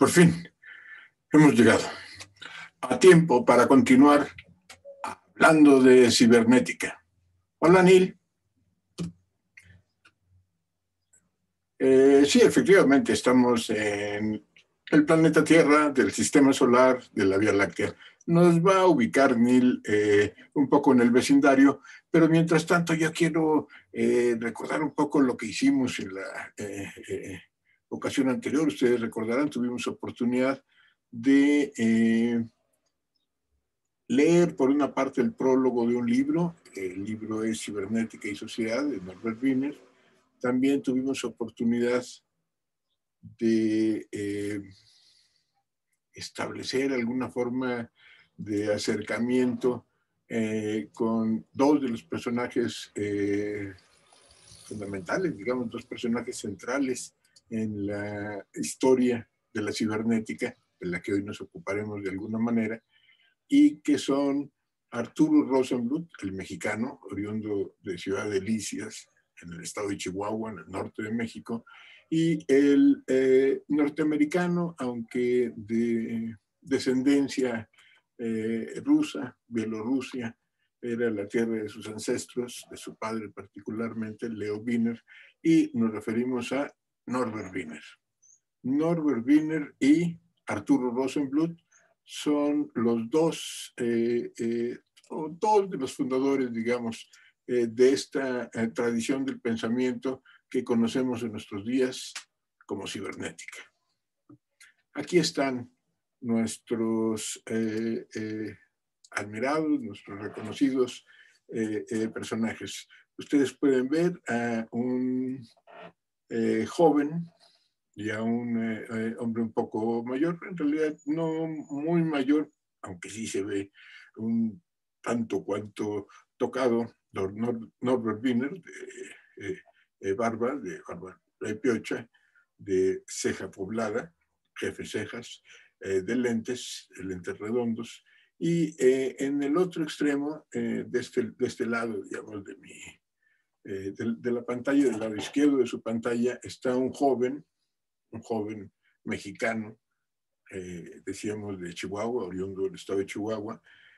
Por fin, hemos llegado a tiempo para continuar hablando de cibernética. Hola, Neil. Sí, efectivamente, estamos en el planeta Tierra, del sistema solar, de la Vía Láctea. Nos va a ubicar Neil un poco en el vecindario, pero mientras tanto yo quiero recordar un poco lo que hicimos en la ocasión anterior. Ustedes recordarán, tuvimos oportunidad de leer por una parte el prólogo de un libro. El libro es Cibernética y Sociedad, de Norbert Wiener. También tuvimos oportunidad de establecer alguna forma de acercamiento con dos de los personajes fundamentales, digamos, dos personajes centrales en la historia de la cibernética, de la que hoy nos ocuparemos de alguna manera, y que son Arturo Rosenbluth, el mexicano, oriundo de Ciudad Delicias, en el estado de Chihuahua, en el norte de México, y el norteamericano, aunque de descendencia rusa, Bielorrusia, era la tierra de sus ancestros, de su padre particularmente, Leo Wiener, y nos referimos a Norbert Wiener. Norbert Wiener y Arturo Rosenbluth son los dos de los fundadores, digamos, de esta tradición del pensamiento que conocemos en nuestros días como cibernética. Aquí están nuestros admirados, nuestros reconocidos personajes. Ustedes pueden ver a un joven y a un hombre un poco mayor, en realidad no muy mayor, aunque sí se ve un tanto cuanto tocado, Norbert Wiener, de barba piocha, de ceja poblada, jefe cejas, de lentes redondos, y en el otro extremo, de este lado, digamos, de la pantalla, del lado izquierdo de su pantalla, está un joven mexicano, decíamos de Chihuahua, oriundo del estado de Chihuahua,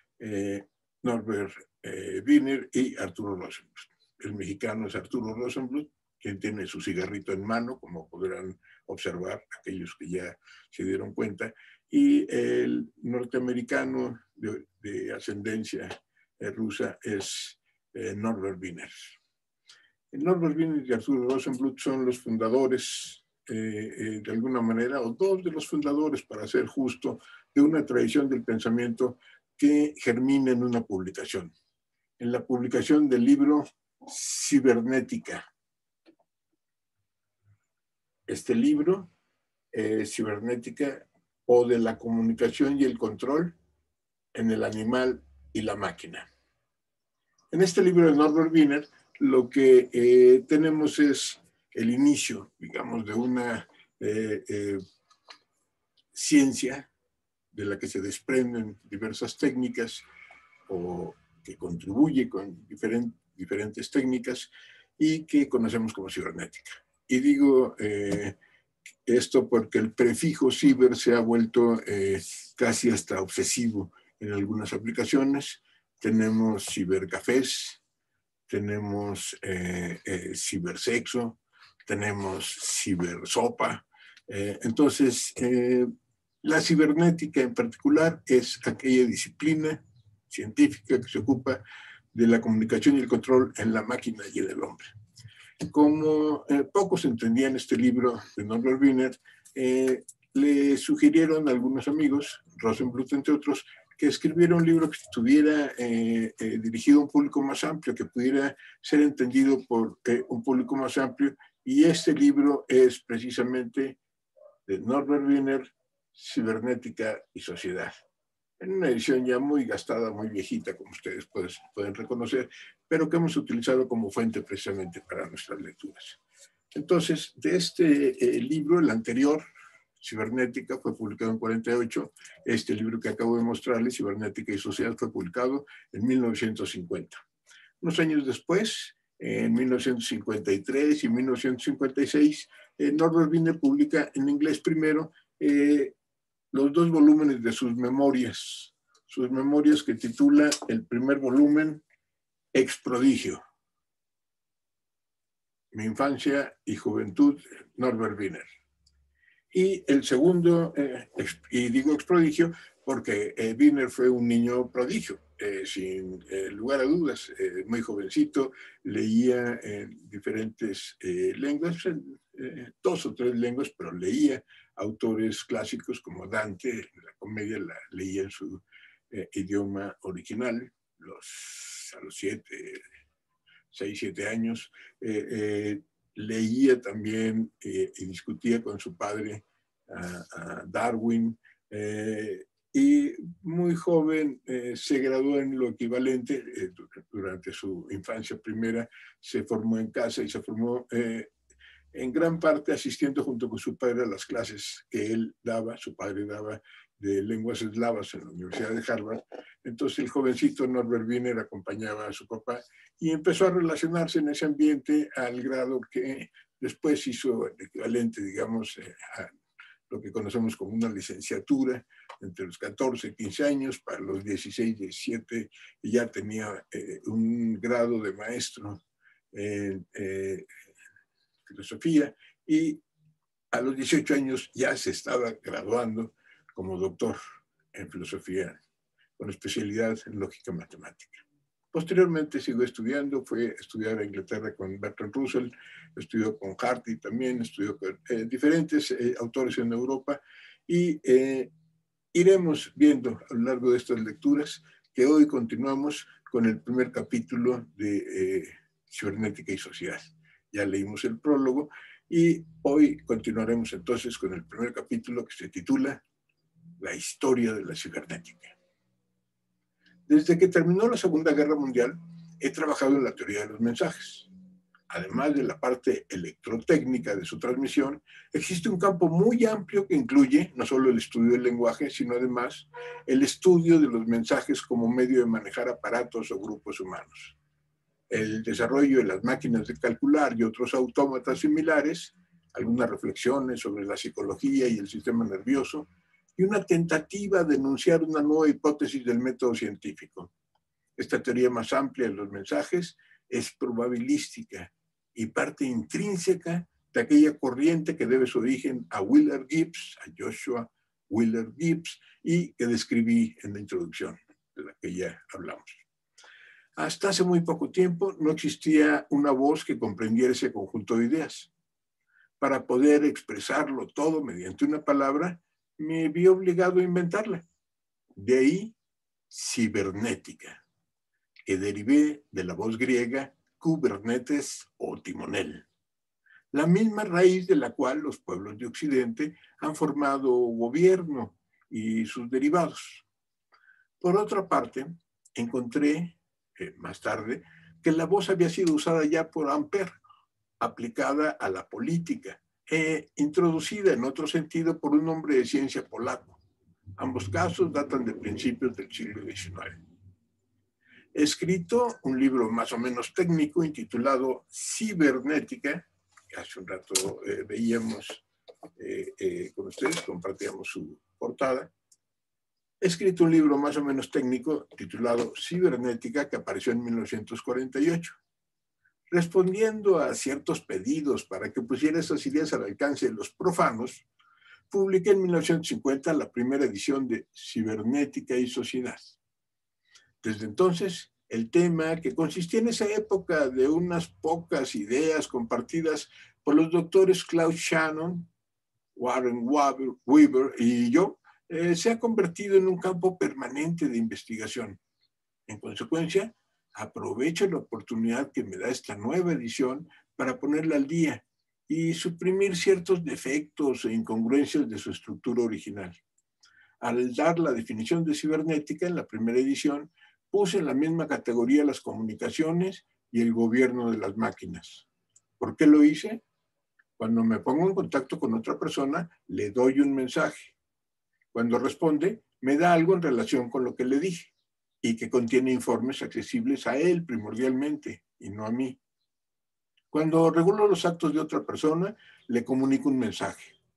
Norbert Wiener y Arturo Rosenbluth. El mexicano es Arturo Rosenbluth, quien tiene su cigarrito en mano, como podrán observar aquellos que ya se dieron cuenta, y el norteamericano de ascendencia rusa es Norbert Wiener. Norbert Wiener y Arturo Rosenbluth son los fundadores, de alguna manera, o dos de los fundadores, para ser justo, de una tradición del pensamiento que germina en una publicación. En la publicación del libro Cibernética. Este libro, Cibernética, o de la comunicación y el control en el animal y la máquina. En este libro de Norbert Wiener, lo que tenemos es el inicio, digamos, de una ciencia de la que se desprenden diversas técnicas o que contribuye con diferentes técnicas y que conocemos como cibernética. Y digo esto porque el prefijo ciber se ha vuelto casi hasta obsesivo en algunas aplicaciones. Tenemos cibercafés, tenemos cibersexo, tenemos cibersopa. Entonces, la cibernética en particular es aquella disciplina científica que se ocupa de la comunicación y el control en la máquina y en el hombre. Como pocos entendían este libro de Norbert Wiener, le sugirieron a algunos amigos, Rosenbluth entre otros, que escribiera un libro que estuviera dirigido a un público más amplio, que pudiera ser entendido por un público más amplio, y este libro es precisamente de Norbert Wiener, Cibernética y Sociedad. En una edición ya muy gastada, muy viejita, como ustedes pueden reconocer, pero que hemos utilizado como fuente precisamente para nuestras lecturas. Entonces, de este libro, el anterior, Cibernética, fue publicado en 48. Este libro que acabo de mostrarles, Cibernética y Sociedad, fue publicado en 1950. Unos años después, en 1953 y 1956, Norbert Wiener publica en inglés primero los 2 volúmenes de sus memorias que titula el primer volumen Ex Prodigio, mi infancia y juventud, Norbert Wiener. Y el segundo, y digo ex prodigio porque Wiener fue un niño prodigio, sin lugar a dudas, muy jovencito, leía en diferentes lenguas, 2 o 3 lenguas, pero leía autores clásicos como Dante, la comedia la leía en su idioma original, a los 6, 7 años. Leía también y discutía con su padre a Darwin, y muy joven se graduó en lo equivalente, durante su infancia primera se formó en casa y se formó en gran parte asistiendo junto con su padre a las clases que él daba, su padre daba de lenguas eslavas en la Universidad de Harvard. Entonces el jovencito Norbert Wiener acompañaba a su papá y empezó a relacionarse en ese ambiente al grado que después hizo el equivalente, digamos, a lo que conocemos como una licenciatura entre los 14 y 15 años, para los 16, 17 ya tenía un grado de maestro en filosofía y a los 18 años ya se estaba graduando como doctor en filosofía con especialidad en lógica matemática. Posteriormente siguió estudiando, fue a estudiar a Inglaterra con Bertrand Russell, estudió con Hardy también, estudió con diferentes autores en Europa y iremos viendo a lo largo de estas lecturas que hoy continuamos con el primer capítulo de Cibernética y Sociedad. Ya leímos el prólogo y hoy continuaremos entonces con el primer capítulo que se titula La historia de la cibernética. Desde que terminó la Segunda Guerra Mundial, he trabajado en la teoría de los mensajes. Además de la parte electrotécnica de su transmisión, existe un campo muy amplio que incluye no solo el estudio del lenguaje, sino además el estudio de los mensajes como medio de manejar aparatos o grupos humanos. El desarrollo de las máquinas de calcular y otros autómatas similares, algunas reflexiones sobre la psicología y el sistema nervioso, y una tentativa de enunciar una nueva hipótesis del método científico. Esta teoría más amplia de los mensajes es probabilística y parte intrínseca de aquella corriente que debe su origen a Willard Gibbs, a Joshua Willard Gibbs, y que describí en la introducción de la que ya hablamos. Hasta hace muy poco tiempo no existía una voz que comprendiera ese conjunto de ideas. Para poder expresarlo todo mediante una palabra, me vi obligado a inventarla. De ahí, cibernética, que derivé de la voz griega kubernetes o timonel, la misma raíz de la cual los pueblos de Occidente han formado gobierno y sus derivados. Por otra parte, encontré más tarde que la voz había sido usada ya por Ampère, aplicada a la política, introducida en otro sentido por un hombre de ciencia polaco. Ambos casos datan de principios del siglo XIX. He escrito un libro más o menos técnico intitulado Cibernética, que hace un rato veíamos con ustedes, compartíamos su portada. He escrito un libro más o menos técnico titulado Cibernética, que apareció en 1948. Respondiendo a ciertos pedidos para que pusiera esas ideas al alcance de los profanos, publiqué en 1950 la primera edición de Cibernética y Sociedad. Desde entonces, el tema, que consistía en esa época de unas pocas ideas compartidas por los doctores Klaus Shannon, Warren Weaver y yo, se ha convertido en un campo permanente de investigación. En consecuencia, aprovecho la oportunidad que me da esta nueva edición para ponerla al día y suprimir ciertos defectos e incongruencias de su estructura original. Al dar la definición de cibernética en la primera edición, puse en la misma categoría las comunicaciones y el gobierno de las máquinas. ¿Por qué lo hice? Cuando me pongo en contacto con otra persona, le doy un mensaje. Cuando responde, me da algo en relación con lo que le dije y que contiene informes accesibles a él primordialmente y no a mí. Cuando regulo los actos de otra persona, le comunico un mensaje.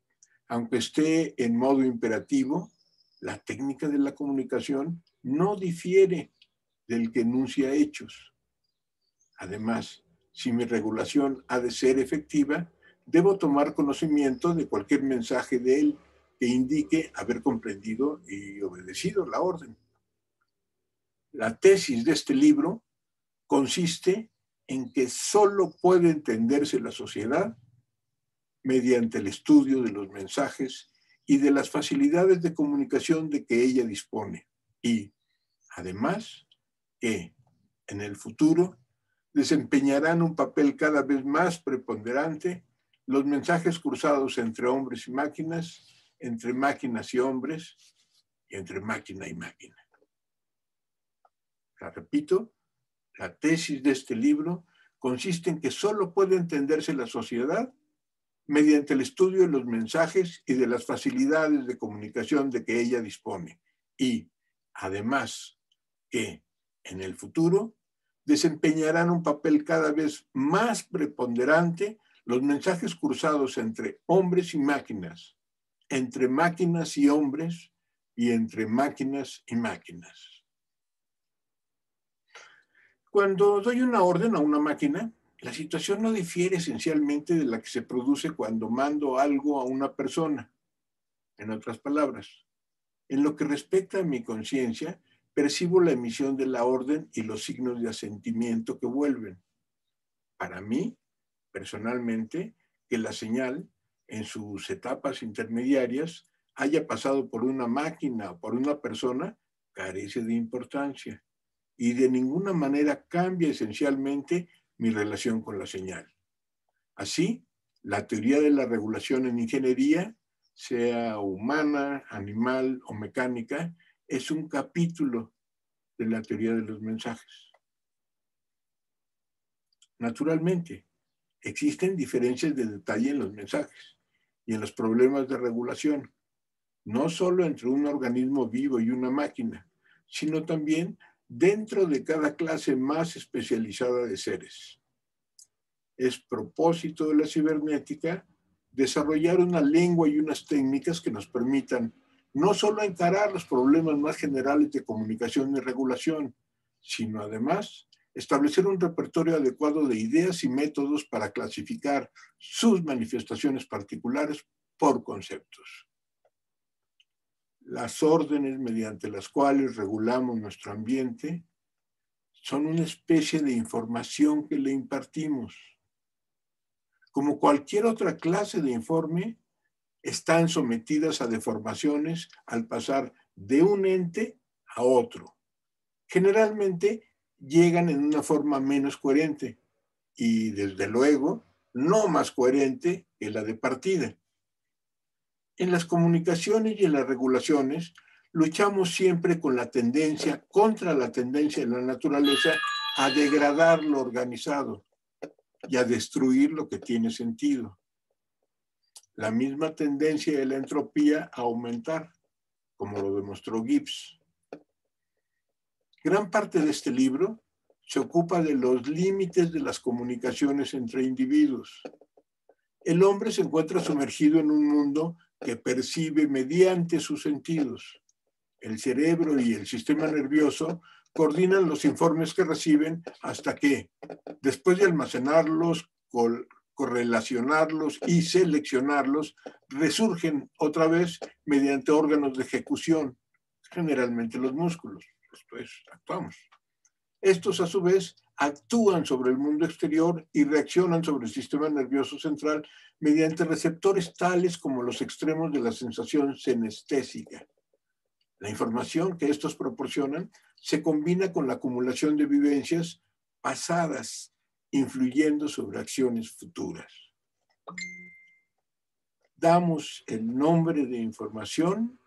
Aunque esté en modo imperativo, la técnica de la comunicación no difiere del que enuncia hechos. Además, si mi regulación ha de ser efectiva, debo tomar conocimiento de cualquier mensaje de él que indique haber comprendido y obedecido la orden. La tesis de este libro consiste en que solo puede entenderse la sociedad mediante el estudio de los mensajes y de las facilidades de comunicación de que ella dispone. Y, además, que en el futuro desempeñarán un papel cada vez más preponderante los mensajes cruzados entre hombres y máquinas, entre máquinas y hombres, y entre máquina y máquina. La repito, la tesis de este libro consiste en que solo puede entenderse la sociedad mediante el estudio de los mensajes y de las facilidades de comunicación de que ella dispone. Y, además, que en el futuro desempeñarán un papel cada vez más preponderante los mensajes cruzados entre hombres y máquinas, entre máquinas y hombres y entre máquinas y máquinas. Cuando doy una orden a una máquina, la situación no difiere esencialmente de la que se produce cuando mando algo a una persona. En otras palabras, en lo que respecta a mi conciencia, percibo la emisión de la orden y los signos de asentimiento que vuelven. Para mí, personalmente, que la señal, en sus etapas intermediarias, haya pasado por una máquina o por una persona, carece de importancia y de ninguna manera cambia esencialmente mi relación con la señal. Así, la teoría de la regulación en ingeniería, sea humana, animal o mecánica, es un capítulo de la teoría de los mensajes. Naturalmente, existen diferencias de detalle en los mensajes y en los problemas de regulación, no solo entre un organismo vivo y una máquina, sino también dentro de cada clase más especializada de seres. Es propósito de la cibernética desarrollar una lengua y unas técnicas que nos permitan no solo encarar los problemas más generales de comunicación y regulación, sino además establecer un repertorio adecuado de ideas y métodos para clasificar sus manifestaciones particulares por conceptos. Las órdenes mediante las cuales regulamos nuestro ambiente son una especie de información que le impartimos. Como cualquier otra clase de informe, están sometidas a deformaciones al pasar de un ente a otro. Generalmente llegan en una forma menos coherente y, desde luego, no más coherente que la de partida. En las comunicaciones y en las regulaciones, luchamos siempre con la tendencia, contra la tendencia de la naturaleza, a degradar lo organizado y a destruir lo que tiene sentido. La misma tendencia de la entropía a aumentar, como lo demostró Gibbs. Gran parte de este libro se ocupa de los límites de las comunicaciones entre individuos. El hombre se encuentra sumergido en un mundo que percibe mediante sus sentidos. El cerebro y el sistema nervioso coordinan los informes que reciben hasta que, después de almacenarlos, correlacionarlos y seleccionarlos, resurgen otra vez mediante órganos de ejecución, generalmente los músculos. Esto es, actuamos. Estos, a su vez, actúan sobre el mundo exterior y reaccionan sobre el sistema nervioso central mediante receptores tales como los extremos de la sensación senestésica. La información que estos proporcionan se combina con la acumulación de vivencias pasadas, influyendo sobre acciones futuras. Damos el nombre de información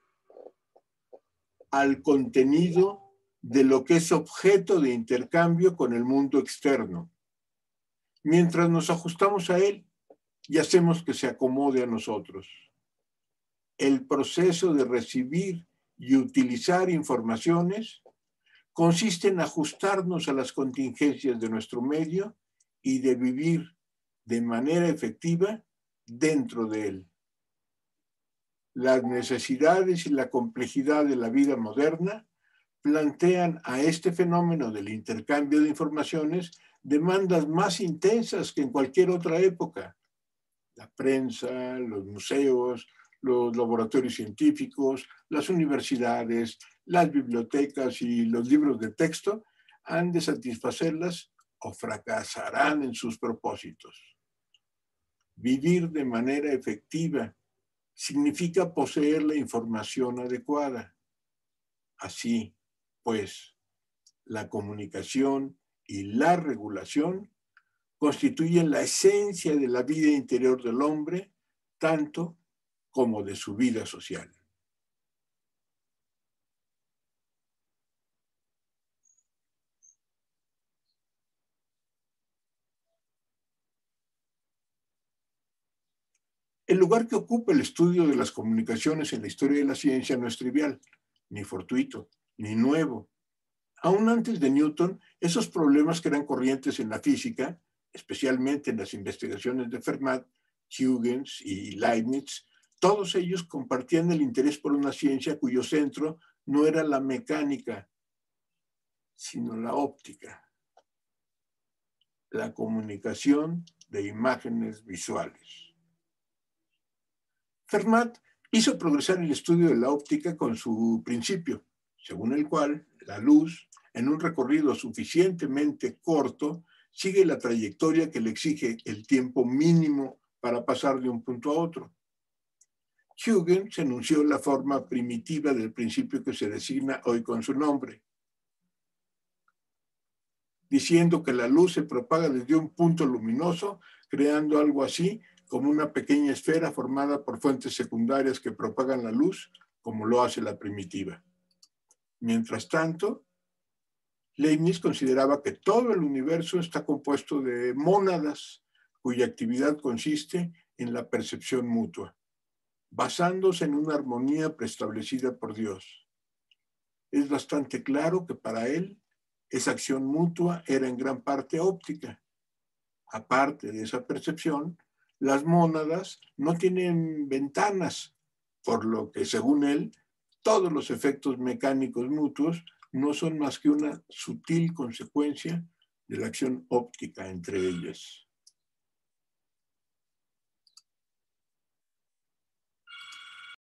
al contenido de lo que es objeto de intercambio con el mundo externo, mientras nos ajustamos a él y hacemos que se acomode a nosotros. El proceso de recibir y utilizar informaciones consiste en ajustarnos a las contingencias de nuestro medio y de vivir de manera efectiva dentro de él. Las necesidades y la complejidad de la vida moderna plantean a este fenómeno del intercambio de informaciones demandas más intensas que en cualquier otra época. La prensa, los museos, los laboratorios científicos, las universidades, las bibliotecas y los libros de texto han de satisfacerlas o fracasarán en sus propósitos. Vivir de manera efectiva significa poseer la información adecuada. Así, pues, la comunicación y la regulación constituyen la esencia de la vida interior del hombre, tanto como de su vida social. El lugar que ocupa el estudio de las comunicaciones en la historia de la ciencia no es trivial, ni fortuito, ni nuevo. Aún antes de Newton, esos problemas que eran corrientes en la física, especialmente en las investigaciones de Fermat, Huygens y Leibniz, todos ellos compartían el interés por una ciencia cuyo centro no era la mecánica, sino la óptica, la comunicación de imágenes visuales. Fermat hizo progresar el estudio de la óptica con su principio, según el cual la luz, en un recorrido suficientemente corto, sigue la trayectoria que le exige el tiempo mínimo para pasar de un punto a otro. Huygens enunció la forma primitiva del principio que se designa hoy con su nombre, diciendo que la luz se propaga desde un punto luminoso, creando algo así como una pequeña esfera formada por fuentes secundarias que propagan la luz, como lo hace la primitiva. Mientras tanto, Leibniz consideraba que todo el universo está compuesto de mónadas, cuya actividad consiste en la percepción mutua, basándose en una armonía preestablecida por Dios. Es bastante claro que para él esa acción mutua era en gran parte óptica. Aparte de esa percepción, las mónadas no tienen ventanas, por lo que, según él, todos los efectos mecánicos mutuos no son más que una sutil consecuencia de la acción óptica entre ellas.